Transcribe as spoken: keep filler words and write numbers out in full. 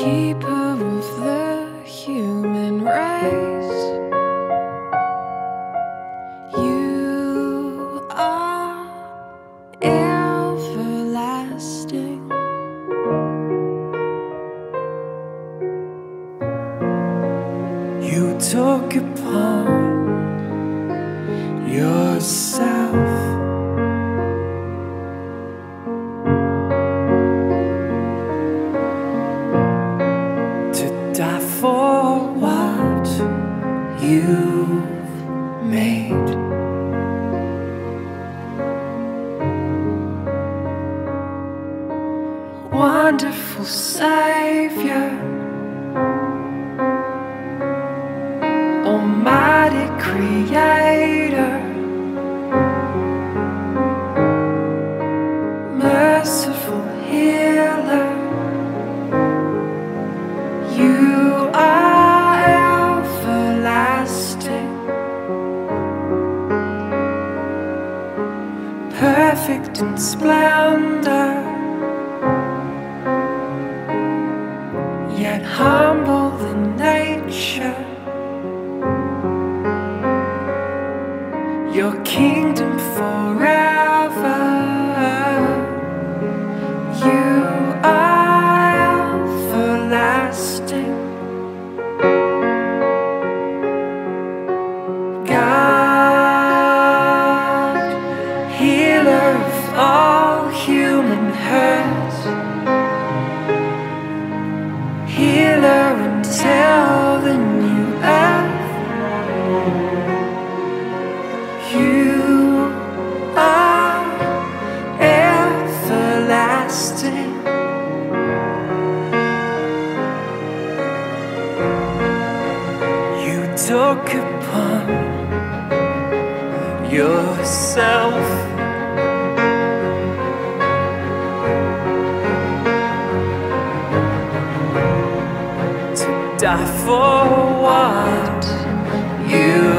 keeper of the human race. You are everlasting. You took upon yourself to die for what you've made. Wonderful Savior, Almighty Creator, merciful Healer. You are everlasting, perfect in splendor, yet humble in nature. Your kingdom forever. You are everlasting, God, healer of all human hurt, healer until the new earth. You are everlasting. You took upon yourself to die for what you